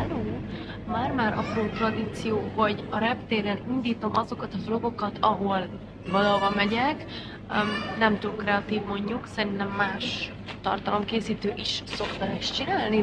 Hello! Már-már apró tradíció, hogy a reptéren indítom azokat a vlogokat, ahol valahova megyek. Nem túl kreatív mondjuk, szerintem más tartalomkészítő is szokta ezt csinálni.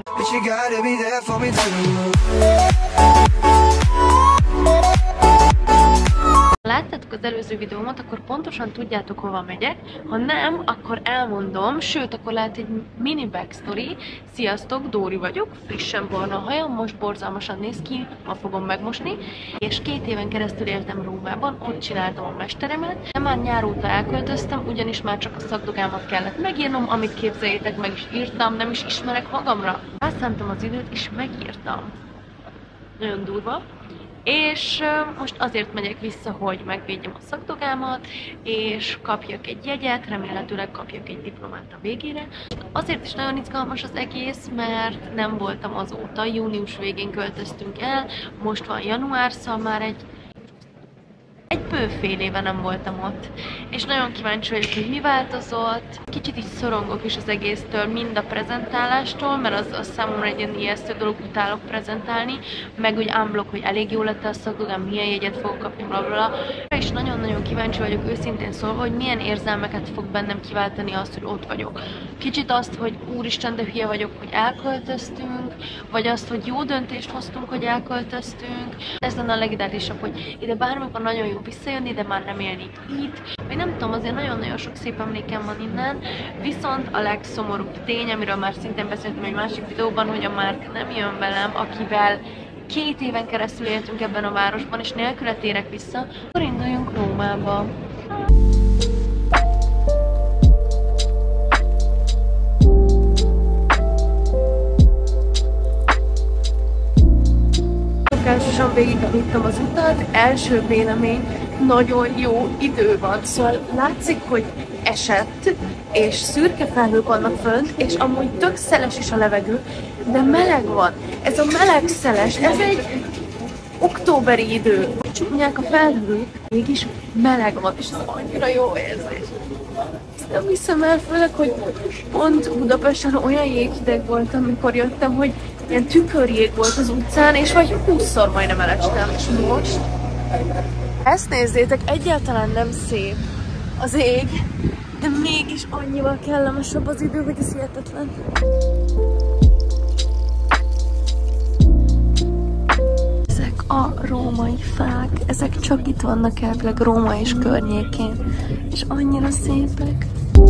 Ha láttátok az előző videómat, akkor pontosan tudjátok, hova megyek. Ha nem, akkor elmondom, sőt, akkor lehet egy mini backstory. Sziasztok, Dóri vagyok, frissen barna hajam, most borzalmasan néz ki, ma fogom megmosni. És 2 éven keresztül éltem Rómában, ott csináltam a mesteremet. De már nyár óta elköltöztem, ugyanis már csak a szakdogámat kellett megírnom, amit képzeljétek, meg is írtam, nem is ismerek magamra. Rászántam az időt, és megírtam. Nagyon durva. És most azért megyek vissza, hogy megvédjem a szakdogámat, és kapjak egy jegyet, remélhetőleg kapjak egy diplomát a végére. Azért is nagyon izgalmas az egész, mert nem voltam azóta, június végén költöztünk el, most van január, szóval már egy bő fél éve nem voltam ott. És nagyon kíváncsi vagyok, hogy mi változott. Kicsit így szorongok is az egésztől, mind a prezentálástól, mert az számomra egy ilyen ijesztő dolog, utálok prezentálni, meg úgy unblock, hogy elég jó lett a szakdogám, milyen jegyet fogok kapni, blablabla. És nagyon-nagyon kíváncsi vagyok őszintén szólva, hogy milyen érzelmeket fog bennem kiváltani azt, hogy ott vagyok. Kicsit azt, hogy úristen, de hülye vagyok, hogy elköltöztünk, vagy azt, hogy jó döntést hoztunk, hogy elköltöztünk. Ez lenne a legideálisabb, hogy ide bármikor nagyon jó visszajönni, de már nem élni itt. Vagy nem tudom, azért nagyon-nagyon sok szép emlékem van innen, viszont a legszomorúbb tény, amiről már szintén beszéltem egy másik videóban, hogy a Márk nem jön velem, akivel 2 éven keresztül éltünk ebben a városban, és nélküle térek vissza, akkor induljunk Rómába. Szokásosan végigvittem az utat, első vélemény, nagyon jó idő van, szóval látszik, hogy esett, és szürke felhők vannak fönt, és amúgy tök szeles is a levegő, de meleg van. Ez a meleg szeles, ez egy októberi idő. Csúnyák a felhők, mégis meleg van, és ez annyira jó érzés. Ezt nem hiszem el, főleg, hogy pont Budapesten olyan jéghideg volt, amikor jöttem, hogy ilyen tükörjég volt az utcán, és vagy 20-szor majdnem elestem, és most ezt nézzétek, egyáltalán nem szép az ég, de mégis annyival kellemesebb az idő, hogy ez hihetetlen. Ezek a római fák, ezek csak itt vannak elvileg Róma és környékén, és annyira szépek.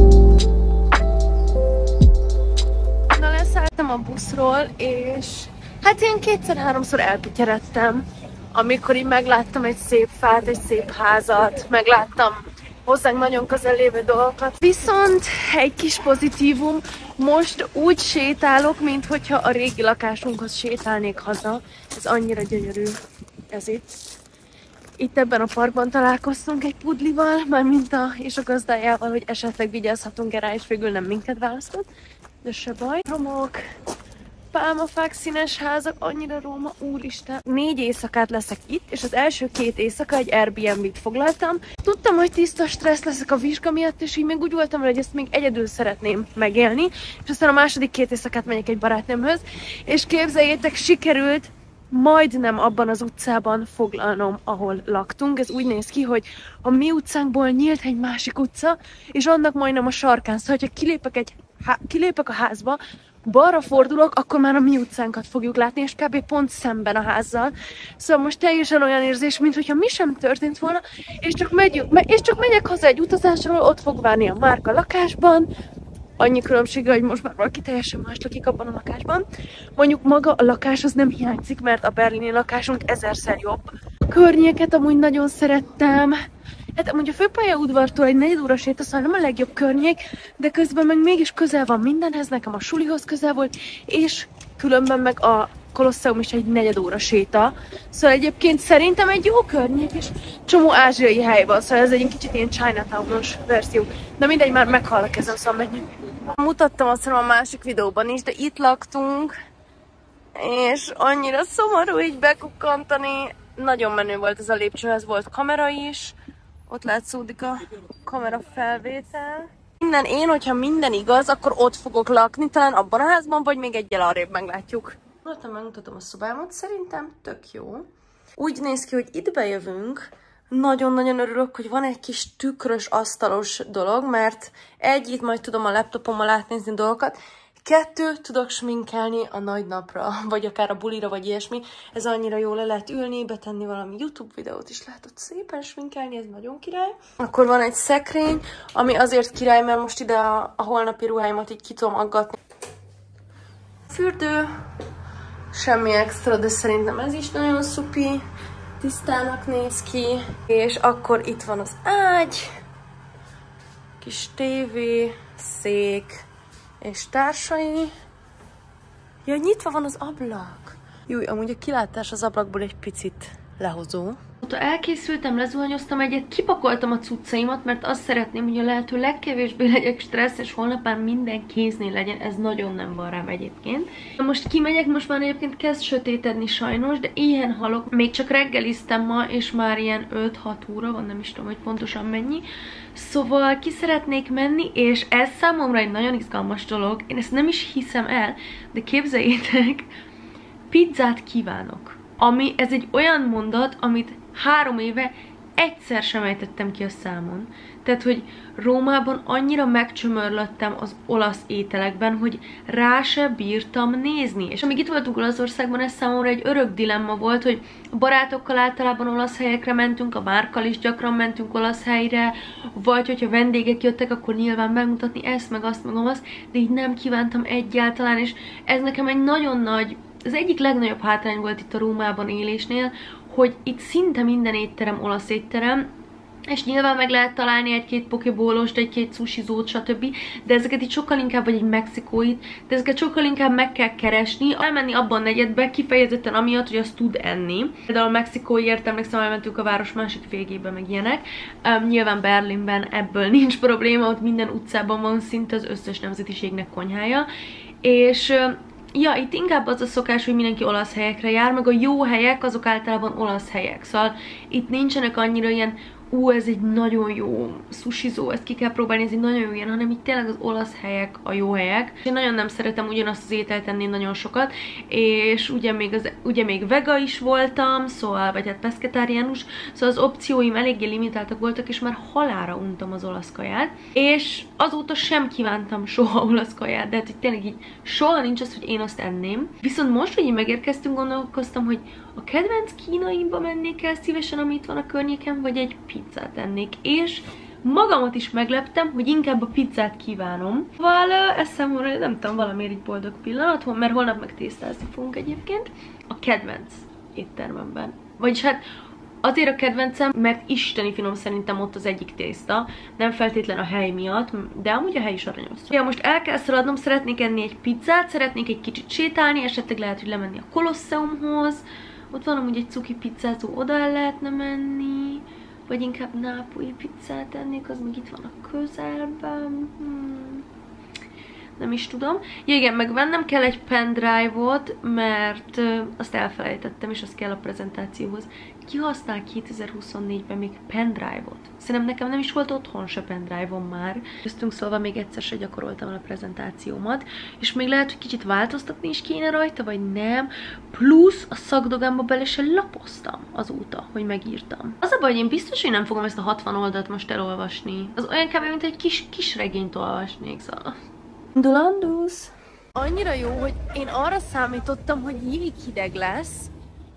Na, leszálltam a buszról, és hát én 2-3-szor elpityeredtem. Amikor így megláttam egy szép fát, egy szép házat, megláttam hozzánk nagyon közel lévő dolgokat. Viszont egy kis pozitívum, most úgy sétálok, minthogyha a régi lakásunkhoz sétálnék haza. Ez annyira gyönyörű, ez itt. Itt ebben a parkban találkoztunk egy pudlival, és a gazdájával, hogy esetleg vigyázhatunk-e rá, és végül nem minket választott. De se baj. Romok, pálmafák, színes házak, annyira Róma, úristen. 4 éjszakát leszek itt, és az első 2 éjszaka egy Airbnb-t foglaltam. Tudtam, hogy tiszta stressz leszek a vizsga miatt, és így még úgy voltam, hogy ezt még egyedül szeretném megélni. És aztán a második 2 éjszakát megyek egy barátnőmhöz, és képzeljétek, sikerült majdnem abban az utcában foglalnom, ahol laktunk. Ez úgy néz ki, hogy a mi utcánkból nyílt egy másik utca, és annak majdnem a sarkán. Szóval, ha kilépek a házba, balra fordulok, akkor már a mi utcánkat fogjuk látni, és kb. Pont szemben a házzal. Szóval most teljesen olyan érzés, mintha mi sem történt volna, és csak megyek haza egy utazásról, ott fog várni a Márk a lakásban. Annyi különbsége, hogy most már valaki teljesen más lakik abban a lakásban. Mondjuk maga a lakás az nem hiányzik, mert a berlini lakásunk 1000-szer jobb. A környéket amúgy nagyon szerettem. Hát amúgy a főpályaudvartól egy 4 óra séta, szóval nem a legjobb környék, de közben meg mégis közel van mindenhez, nekem a sulihoz közel volt, és különben meg a Kolosseum is egy 4 óra séta. Szóval egyébként szerintem egy jó környék, és csomó ázsiai hely van, szóval ez egy kicsit ilyen Chinatown-os verzió. De mindegy, már meghallak ezen, szóval menjünk. Mutattam azt a másik videóban is, de itt laktunk, és annyira szomorú így bekukkantani. Nagyon menő volt ez a lépcsőhez, volt kamera is. Ott látszódik a kamera felvétel. Hogyha minden igaz, akkor ott fogok lakni, talán abban a házban, vagy még egyel arrébb meglátjuk. Megmutatom a szobámat, szerintem tök jó. Úgy néz ki, hogy itt bejövünk. Nagyon-nagyon örülök, hogy van egy kis tükrös, asztalos dolog, mert egy, itt majd tudom a laptopommal átnézni dolgokat, 2, tudok sminkelni a nagy napra, vagy akár a bulira, vagy ilyesmi. Ez annyira jól le lehet ülni, betenni valami YouTube videót is lehet ott szépen sminkelni, ez nagyon király. Akkor van egy szekrény, ami azért király, mert most ide a holnapi ruháimat így ki tudom aggatni. Fürdő, semmi extra, de szerintem ez is nagyon szupi. Tisztának néz ki. És akkor itt van az ágy, kis tévé, szék és társai. Ja, nyitva van az ablak. Jó, amúgy a kilátás az ablakból egy picit lehozó. Elkészültem, lezuhanyoztam egyet, kipakoltam a cuccaimat, mert azt szeretném, hogy a lehető legkevésbé legyek stressz, és holnap már minden kéznél legyen, ez nagyon nem van rám egyébként. Most kimegyek, most már egyébként kezd sötétedni sajnos, de ilyen halok. Még csak reggeliztem ma, és már ilyen 5-6 óra van, nem is tudom, hogy pontosan mennyi. Szóval ki szeretnék menni, és ez számomra egy nagyon izgalmas dolog. Én ezt nem is hiszem el, de képzeljétek, pizzát kívánok. Ez egy olyan mondat, amit 3 éve egyszer sem ejtettem ki a számon. Tehát, hogy Rómában annyira megcsömörlöttem az olasz ételekben, hogy rá se bírtam nézni. És amíg itt voltunk Olaszországban, ez számomra egy örök dilemma volt, hogy a barátokkal általában olasz helyekre mentünk, a Márkkal is gyakran mentünk olasz helyre, vagy hogyha vendégek jöttek, akkor nyilván megmutatni ezt, meg azt, meg azt, de így nem kívántam egyáltalán, és ez nekem egy nagyon nagy, az egyik legnagyobb hátrány volt itt a Rómában élésnél, hogy itt szinte minden étterem olasz étterem, és nyilván meg lehet találni egy-két pokébólost, egy-két sushizót, stb. De ezeket itt sokkal inkább, vagy egy mexikóit, de ezeket sokkal inkább meg kell keresni, elmenni abban a negyedbe, kifejezetten amiatt, hogy azt tud enni. Például a mexikóiért emlékszem, elmentünk a város másik végébe, meg ilyenek. Nyilván Berlinben ebből nincs probléma, ott minden utcában van szinte az összes nemzetiségnek konyhája. És ja, itt inkább az a szokás, hogy mindenki olasz helyekre jár, meg a jó helyek azok általában olasz helyek. Szóval itt nincsenek annyira ilyen, ez egy nagyon jó sushizó, ezt ki kell próbálni, ez egy nagyon jó ilyen, hanem itt tényleg az olasz helyek a jó helyek. Én nagyon nem szeretem ugyanazt az ételt enni nagyon sokat, és ugye még vega is voltam, szóval, vagy hát pesketáriánus, szóval az opcióim eléggé limitáltak voltak, és már halálra untam az olasz kaját, és azóta sem kívántam soha olasz kaját, de hát itt tényleg így soha nincs az, hogy én azt enném. Viszont most, hogy így megérkeztünk, gondolkoztam, hogy a kedvenc kínaimba mennék el szívesen, ami itt van a környéken, vagy egy pizzát ennék. És magamat is megleptem, hogy inkább a pizzát kívánom. Szóval ez számomra, nem tudom, valamiért így boldog pillanat, mert holnap meg tésztázni fogunk egyébként a kedvenc éttermemben. Vagyis hát azért a kedvencem, mert isteni finom szerintem ott az egyik tészta, nem feltétlen a hely miatt, de amúgy a hely is aranyos. Ja, most el kell szaladnom, szeretnék enni egy pizzát, szeretnék egy kicsit sétálni, esetleg lehet, hogy lemenni a Kolosseumhoz. Ott van amúgy egy cuki pizzázó, oda el lehetne menni, vagy inkább nápolyi pizzát ennék, az még itt van a közelben. Nem is tudom. Ja, igen, meg vennem kell egy pendrive-ot, mert azt elfelejtettem, és az kell a prezentációhoz. Ki használ 2024-ben még pendrive-ot? Szerintem nekem nem is volt otthon se pendrive-om már. Köztünk szólva még egyszer se gyakoroltam a prezentációmat, és még lehet, hogy kicsit változtatni is kéne rajta, vagy nem. Plusz a szakdogámba bele se lapoztam azóta, hogy megírtam. Az a baj, hogy én biztos, hogy nem fogom ezt a 60 oldalt most elolvasni. Az olyan kb. Mint egy kis regényt olvasnék, szóval. Dulandusz! Annyira jó, hogy én arra számítottam, hogy jéghideg lesz,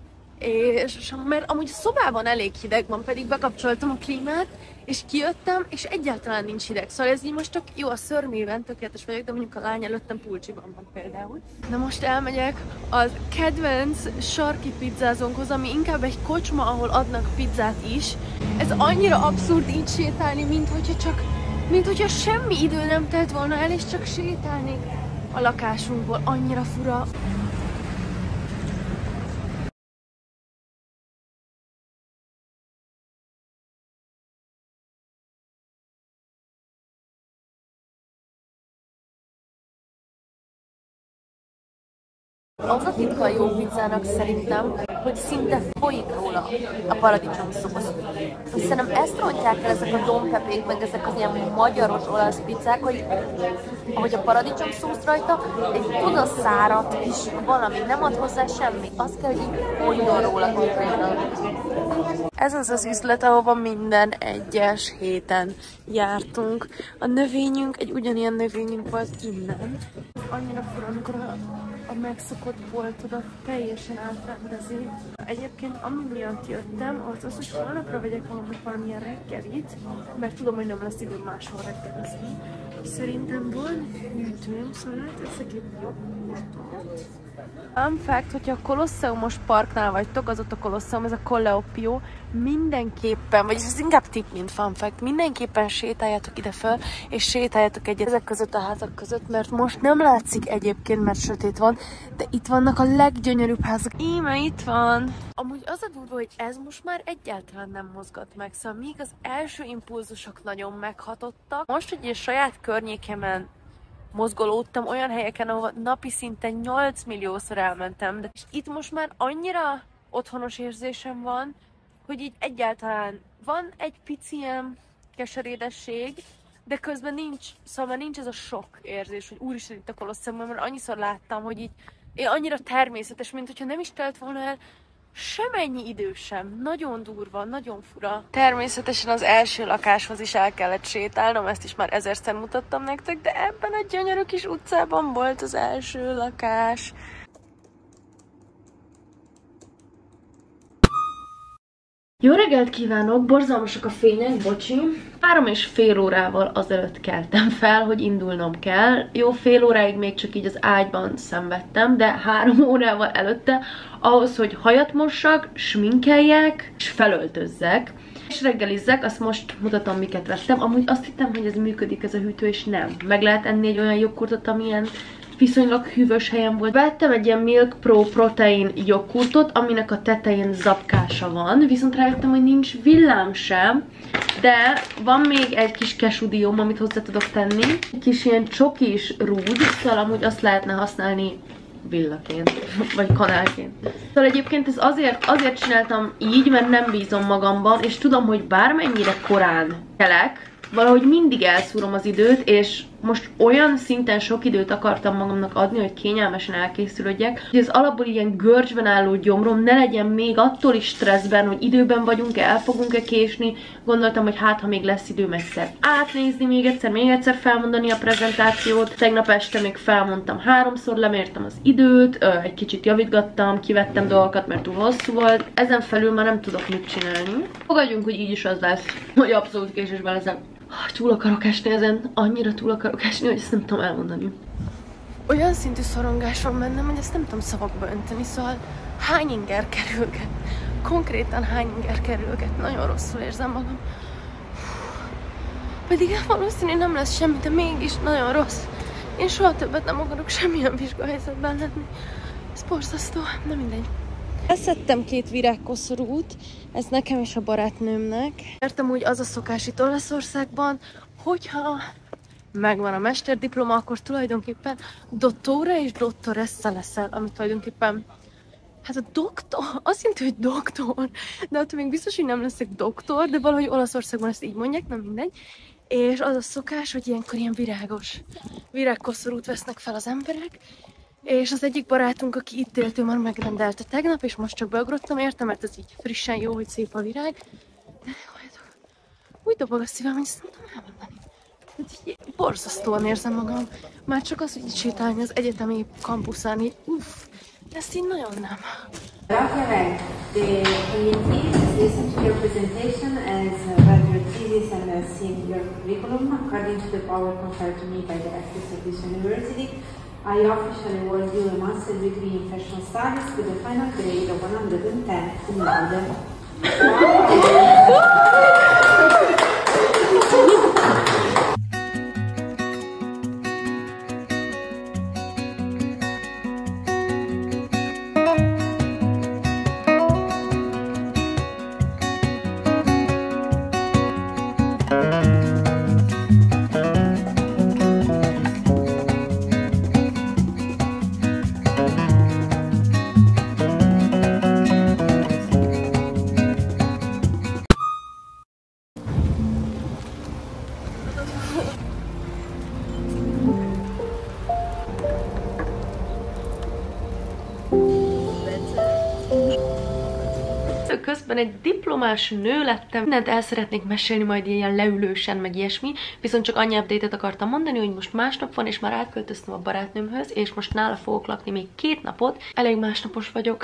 és mert amúgy a szobában elég hideg van, pedig bekapcsoltam a klímát, és kijöttem, és egyáltalán nincs hideg. Szóval ez így most tök jó, a szörmében tökéletes vagyok, de mondjuk a lány előttem pulcsiban van például. Na most elmegyek az kedvenc sarki pizzázónkhoz, ami inkább egy kocsma, ahol adnak pizzát is. Ez annyira abszurd így sétálni, mint hogyha semmi idő nem telt volna el, és csak sétálnék a lakásunkból. Annyira fura. Az a titka a jó pizzának szerintem, hogy szinte folyik róla a paradicsom szósz. És szerintem ezt rontják el ezek a dompepék, meg ezek az ilyen magyaros olasz pizzák, hogy ahogy a paradicsom szósz rajta, egy oda száradt is valami, nem ad hozzá semmi. Az kell, hogy így folyjon róla konkrétan. Ez az az üzlet, ahova minden egyes héten jártunk. A növényünk, egy ugyanilyen növényünk volt innen. Annyira fura, amikor a megszokott boltodat teljesen átrendezi. Egyébként ami miatt jöttem, az az, hogy holnapra vegyek valamilyen reggelit, mert tudom, hogy nem lesz időm máshol reggelizni. Szerintem van hűtőm, szóval lehet veszek egy jogurtot. Fun fact, hogyha a Kolosseumos parknál vagytok, az ott a Kolosseum, ez a Colleopio, mindenképpen, vagyis ez inkább tip, mint fun fact, mindenképpen sétáljátok ide föl, és sétáljátok egyet ezek között a házak között, mert most nem látszik egyébként, mert sötét van, de itt vannak a leggyönyörűbb házak. Íme itt van! Amúgy az a durva, hogy ez most már egyáltalán nem mozgat meg, szóval míg az első impulzusok nagyon meghatottak, most, hogy a saját környékemen mozgolódtam olyan helyeken, ahol napi szinten 8 milliószor elmentem, de és itt most már annyira otthonos érzésem van, hogy így egyáltalán van egy pici ilyen keserédesség, de közben nincs, szóval nincs ez a sok érzés, hogy úristen itt a Kolosseumban, mert annyiszor láttam, hogy így annyira természetes, mint hogyha nem is telt volna el semennyi idő sem. Nagyon durva, nagyon fura. Természetesen az első lakáshoz is el kellett sétálnom, ezt is már ezerszer mutattam nektek, de ebben a gyönyörű kis utcában volt az első lakás. Jó reggelt kívánok! Borzalmasak a fények, bocsi. 3,5 órával azelőtt keltem fel, hogy indulnom kell. Jó, fél óráig még csak így az ágyban szenvedtem, de 3 órával előtte ahhoz, hogy hajat mossak, sminkeljek, és felöltözzek. És reggelizzek, azt most mutatom, miket vettem. Amúgy azt hittem, hogy ez működik, ez a hűtő, és nem. Meg lehet enni egy olyan joghurtot, amilyen viszonylag hűvös helyen volt. Vettem egy ilyen Milk Pro protein joghurtot, aminek a tetején zapkása van, viszont rájöttem, hogy nincs villám sem, de van még egy kis kesudióm, amit hozzá tudok tenni. Egy kis ilyen csokis rúd, szóval amúgy azt lehetne használni villaként, vagy kanálként. Szóval egyébként ez azért csináltam így, mert nem bízom magamban, és tudom, hogy bármennyire korán kelek, valahogy mindig elszúrom az időt, és most olyan szinten sok időt akartam magamnak adni, hogy kényelmesen elkészülődjek, hogy az alapból ilyen görcsben álló gyomrom ne legyen még attól is stresszben, hogy időben vagyunk-e, el fogunk-e késni. Gondoltam, hogy hát, ha még lesz időm egyszer átnézni, még egyszer felmondani a prezentációt. Tegnap este még felmondtam 3-szor, lemértem az időt, egy kicsit javítgattam, kivettem dolgokat, mert túl hosszú volt. Ezen felül már nem tudok mit csinálni. Fogadjunk, hogy így is az lesz, hogy abszolút késésben leszek. Túl akarok esni ezen, annyira túl akarok esni, hogy ezt nem tudom elmondani. Olyan szintű szorongás van bennem, hogy ezt nem tudom szavakba önteni, szóval hány inger kerülget. Konkrétan hány inger kerülget. Nagyon rosszul érzem magam. Pedig valószínűleg nem lesz semmi, de mégis nagyon rossz. Én soha többet nem akarok semmilyen vizsgahelyzetben lenni. Ez borzasztó, de mindegy. Beszedtem 2 virágkoszorút, ez nekem és a barátnőmnek. Értem, úgy az a szokás itt Olaszországban, hogyha megvan a mesterdiploma, akkor tulajdonképpen dottóra és dottoressa leszel, ami tulajdonképpen, hát a doktor, azt jelenti, hogy doktor, de attól még biztos, hogy nem leszek doktor, de valahogy Olaszországban ezt így mondják, nem mindegy. És az a szokás, hogy ilyenkor ilyen virágkoszorút vesznek fel az emberek, és az egyik barátunk, aki itt élt, ő már megrendelte tegnap, és most csak beugrottam érte, mert ez így frissen jó, hogy szép a virág. De úgy dobog a szívem, hogy ezt nem tudom elmondani. Borzasztóan érzem magam. Már csak az, hogy itt sétálni az egyetemi kampuszán, így ezt így nagyon nem. The committee listen to your presentation as rather thesis and seeing your curriculum according to the power conferred to me by the rectors of this university. I officially award you a master's degree in fashion studies with a final grade of 110 cum laude. Közben egy diplomás nő lettem, mindent el szeretnék mesélni majd ilyen leülősen, meg ilyesmi, viszont csak annyi update-et akartam mondani, hogy most másnap van, és már átköltöztem a barátnőmhöz, és most nála fogok lakni még 2 napot. Elég másnapos vagyok.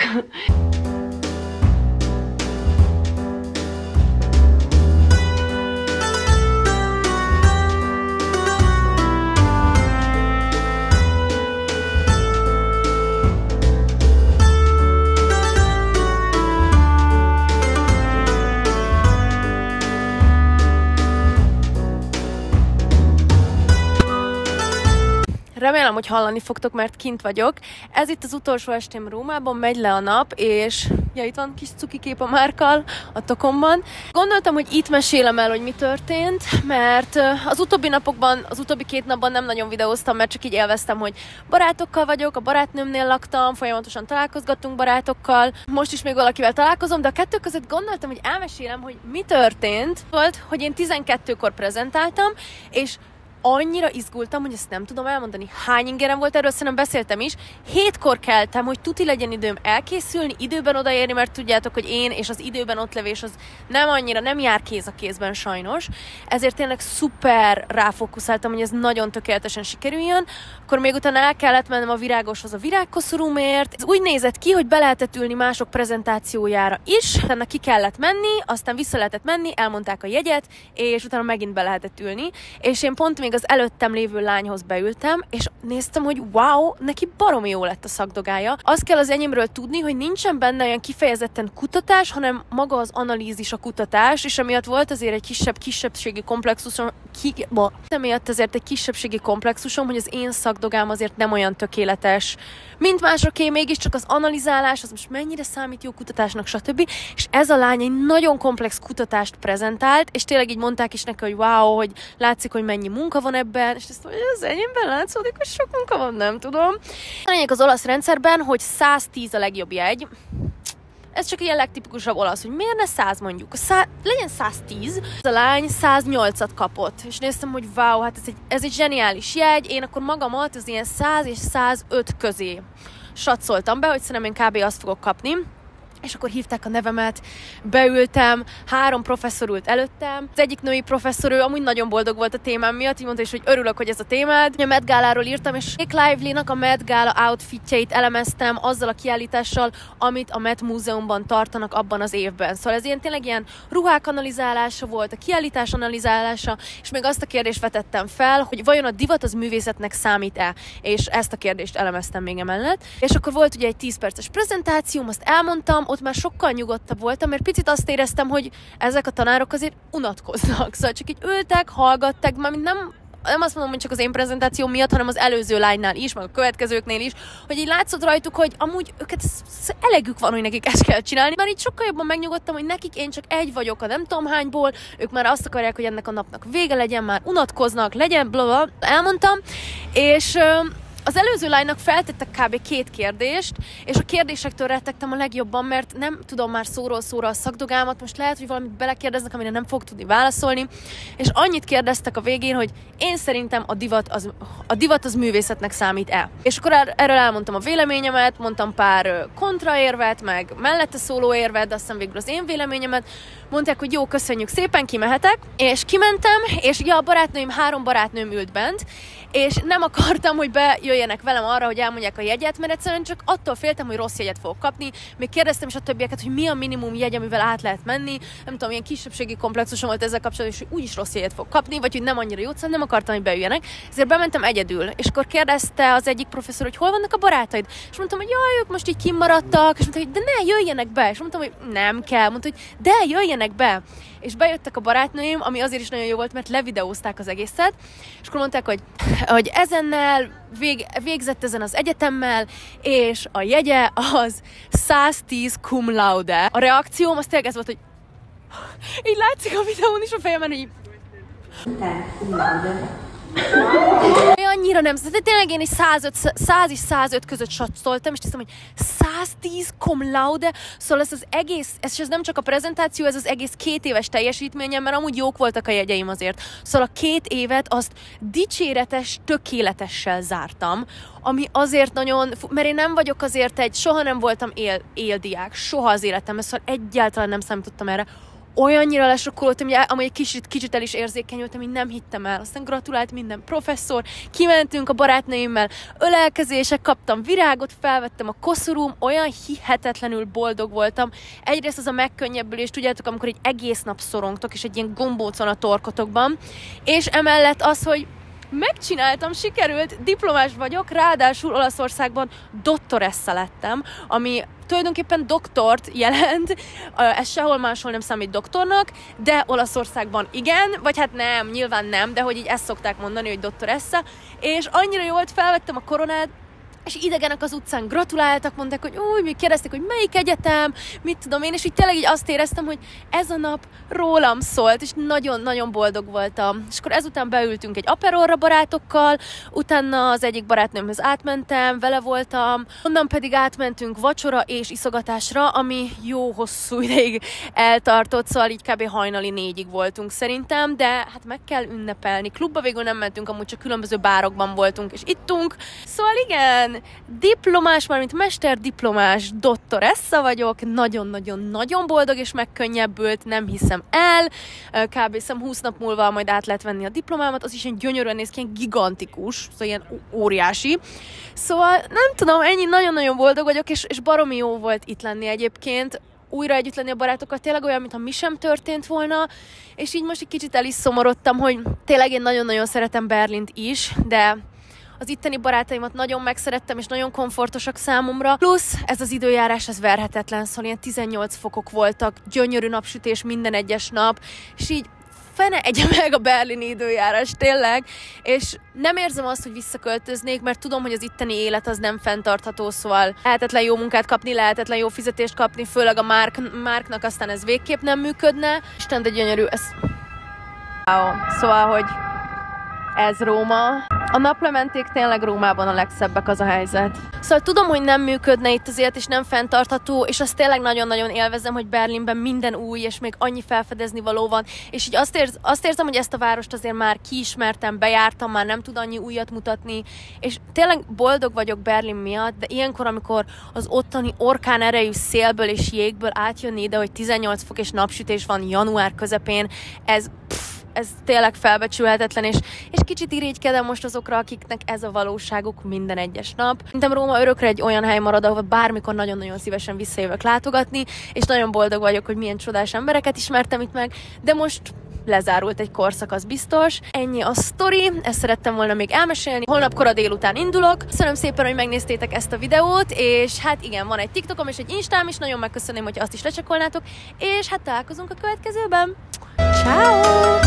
Remélem, hogy hallani fogtok, mert kint vagyok. Ez itt az utolsó estém Rómában, megy le a nap, és ja, itt van kis cuki kép a Márkkal a tokomban. Gondoltam, hogy itt mesélem el, hogy mi történt, mert az utóbbi napokban, az utóbbi 2 napban nem nagyon videóztam, mert csak így élveztem, hogy barátokkal vagyok, a barátnőmnél laktam, folyamatosan találkozgattunk barátokkal. Most is még valakivel találkozom, de a 2 között gondoltam, hogy elmesélem, hogy mi történt. Volt, hogy én 12-kor prezentáltam, és annyira izgultam, hogy ezt nem tudom elmondani. Hány ingerem volt erről, szerintem beszéltem is. 7-kor keltem, hogy tuti legyen időm elkészülni, időben odaérni, mert tudjátok, hogy én és az időben ott levés az nem annyira, nem jár kéz a kézben sajnos. Ezért tényleg szuper ráfókuszáltam, hogy ez nagyon tökéletesen sikerüljön. Akkor még utána el kellett mennem a virágoshoz a virágkoszorúmért. Ez úgy nézett ki, hogy be lehetett ülni mások prezentációjára is, utána ki kellett menni, aztán vissza lehetett menni, elmondták a jegyet, és utána megint be lehetett ülni. És én pont még az előttem lévő lányhoz beültem, és néztem, hogy wow, neki baromi jó lett a szakdogája. Azt kell az enyémről tudni, hogy nincsen benne olyan kifejezetten kutatás, hanem maga az analízis a kutatás, és emiatt volt azért egy kisebbségi komplexusom, hogy az én szakdogám azért nem olyan tökéletes, mint másoké, mégiscsak az analizálás, az most mennyire számít jó kutatásnak, stb. És ez a lány egy nagyon komplex kutatást prezentált, és tényleg így mondták is neki, hogy wow, hogy látszik, hogy mennyi munka van ebben, és ezt mondja, az enyémben látszódik, hogy sok munka van, nem tudom. A lényeg az olasz rendszerben, hogy 110 a legjobb jegy. Ez csak ilyen legtipikusabb olasz, hogy miért ne 100 mondjuk. Legyen 110. A lány 108-at kapott. És néztem, hogy wow, hát ez egy zseniális jegy. Én akkor magamat az ilyen 100 és 105 közé satszoltam be, hogy szerintem én kb. Azt fogok kapni. És akkor hívták a nevemet, beültem, 3 professzor ült előttem. Az egyik női professzor, ő amúgy nagyon boldog volt a témám miatt, így mondta is, hogy örülök, hogy ez a témád. A Met Gáláról írtam, és Blake Lively-nak a Met Gála outfitjeit elemeztem azzal a kiállítással, amit a Met Múzeumban tartanak abban az évben. Szóval ez tényleg ilyen ruhák analizálása volt, a kiállítás analizálása, és még azt a kérdést vetettem fel, hogy vajon a divat az művészetnek számít-e? És ezt a kérdést elemeztem még emellett. És akkor volt ugye egy 10 perces prezentációm, azt elmondtam, ott már sokkal nyugodtabb voltam, mert picit azt éreztem, hogy ezek a tanárok azért unatkoznak. Szóval csak így ültek, hallgattak, már nem azt mondom, hogy csak az én prezentáció miatt, hanem az előző lánynál is, meg a következőknél is, hogy így látszott rajtuk, hogy amúgy őket elegük van, hogy nekik ezt kell csinálni. Már így sokkal jobban megnyugodtam, hogy nekik én csak egy vagyok a nem tudom hányból, ők már azt akarják, hogy ennek a napnak vége legyen, már unatkoznak, legyen, blablabla, elmondtam, és az előző lánynak feltettek kb. 2 kérdést, és a kérdésektől rettegtem a legjobban, mert nem tudom már szóról szóra a szakdogámat, most lehet, hogy valamit belekérdeznek, amire nem fog tudni válaszolni, és annyit kérdeztek a végén, hogy én szerintem a divat az művészetnek számít-e. És akkor erről elmondtam a véleményemet, mondtam pár kontraérvet, meg mellette szóló érvet, de aztán végül az én véleményemet, mondták, hogy jó, köszönjük szépen, kimehetek, és kimentem, és ugye a barátnőim, 3 barátnőm ült bent, és nem akartam, hogy bejöjjenek velem arra, hogy elmondják a jegyet, mert egyszerűen csak attól féltem, hogy rossz jegyet fogok kapni. Még kérdeztem is a többieket, hogy mi a minimum jegy, amivel át lehet menni. Nem tudom, ilyen kisebbségi komplexusom volt ezzel kapcsolatban, és úgyis rossz jegyet fogok kapni, vagy hogy nem annyira jót, szóval nem akartam, hogy beüljenek. Ezért bementem egyedül, és akkor kérdezte az egyik professzor, hogy hol vannak a barátaid. És mondtam, hogy jaj, ők most így kimaradtak, és mondta, hogy de ne, jöjjenek be. És mondtam, hogy nem kell. Mondta, hogy de jöjjenek be. És bejöttek a barátnőim, ami azért is nagyon jó volt, mert levideózták az egészet, és akkor mondták, hogy ezennel végzett ezen az egyetemmel, és a jegye az 110 cum laude. A reakcióm az tényleg ez volt, hogy így látszik a videón is a fejemben, hogy cum laude. Annyira nem, de tényleg én egy 100 és 105 között satszoltam, és hiszem, hogy 110 cum laude, szóval ez az egész, ez nem csak a prezentáció, ez az egész 2 éves teljesítményem, mert amúgy jók voltak a jegyeim azért. Szóval a 2 évet azt dicséretes, tökéletessel zártam, ami azért nagyon, mert én nem vagyok azért soha nem voltam éldiák, soha az életemben, szóval egyáltalán nem számítottam erre. Olyannyira lesokkoltam, hogy amúgy kicsit el is érzékenyültem, hogy nem hittem el. Aztán gratulált minden professzor, kimentünk a barátnőimmel, ölelkezések, kaptam virágot, felvettem a koszorúm, olyan hihetetlenül boldog voltam. Egyrészt az a megkönnyebbülés, tudjátok, amikor egy egész nap szorongtok, és egy ilyen gombócon a torkotokban, és emellett az, hogy megcsináltam, sikerült, diplomás vagyok, ráadásul Olaszországban doktoressa lettem, ami tulajdonképpen doktort jelent, ez sehol máshol nem számít doktornak, de Olaszországban igen, vagy hát nem, nyilván nem, de hogy így ezt szokták mondani, hogy doktoressa, és annyira jó volt, felvettem a koronát, és idegenek az utcán gratuláltak, mondták, hogy úgy, kérdezték, hogy melyik egyetem, mit tudom én, és így tényleg így azt éreztem, hogy ez a nap rólam szólt, és nagyon-nagyon boldog voltam. És akkor ezután beültünk egy aperolra barátokkal, utána az egyik barátnőmhöz átmentem, vele voltam, onnan pedig átmentünk vacsora és iszogatásra, ami jó hosszú ideig eltartott, szóval így kb. Hajnali 4-ig voltunk szerintem, de hát meg kell ünnepelni. Klubba végül nem mentünk, amúgy csak különböző bárokban voltunk és ittunk. Szóval igen, diplomás, mármint mesterdiplomás doktoressa vagyok, nagyon-nagyon-nagyon boldog és megkönnyebbült, nem hiszem el. Kb. 20 nap múlva majd át lehet venni a diplomámat, az is ilyen gyönyörűen néz ki, ilyen gigantikus, szóval ilyen óriási. Szóval nem tudom, ennyi, nagyon-nagyon boldog vagyok, és baromi jó volt itt lenni egyébként. Újra együtt lenni a barátokkal, tényleg olyan, mintha mi sem történt volna, és így most egy kicsit el is szomorodtam, hogy tényleg én nagyon-nagyon szeretem Berlint is, de az itteni barátaimat nagyon megszerettem, és nagyon komfortosak számomra. Plusz ez az időjárás, ez verhetetlen, szóval ilyen 18 fokok voltak, gyönyörű napsütés minden egyes nap, és így fene egye meg a berlini időjárás, tényleg, és nem érzem azt, hogy visszaköltöznék, mert tudom, hogy az itteni élet az nem fenntartható, szóval lehetetlen jó munkát kapni, lehetetlen jó fizetést kapni, főleg a Márknak aztán ez végképp nem működne. Isten, de gyönyörű, ez... Szóval, hogy ez Róma. A naplementék tényleg Rómában a legszebbek, az a helyzet. Szóval tudom, hogy nem működne itt az élet, és nem fenntartható, és azt tényleg nagyon-nagyon élvezem, hogy Berlinben minden új, és még annyi felfedezni való van, és így azt érzem, hogy ezt a várost azért már kiismertem, bejártam, már nem tud annyi újat mutatni, és tényleg boldog vagyok Berlin miatt, de ilyenkor, amikor az ottani orkán erejű szélből és jégből átjönni ide, hogy 18 fok és napsütés van január közepén, ez tényleg felbecsülhetetlen, és kicsit irigykedem most azokra, akiknek ez a valóságuk minden egyes nap. Szerintem Róma örökre egy olyan hely marad, ahol bármikor nagyon-nagyon szívesen visszajövök látogatni, és nagyon boldog vagyok, hogy milyen csodás embereket ismertem itt meg, de most lezárult egy korszak, az biztos. Ennyi a sztori, ezt szerettem volna még elmesélni. Holnap kora délután indulok. Köszönöm szépen, hogy megnéztétek ezt a videót, és hát igen, van egy TikTokom és egy Instám is, nagyon megköszönném, hogy azt is lecsekkolnátok, és hát találkozunk a következőben. Ciao.